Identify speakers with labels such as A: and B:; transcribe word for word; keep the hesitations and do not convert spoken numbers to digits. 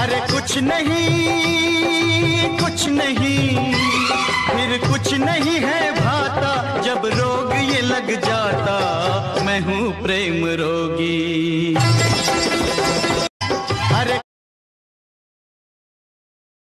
A: अरे कुछ नहीं कुछ नहीं फिर कुछ नहीं है भाता, जब रोग ये लग जाता मैं हूँ प्रेम रोगी।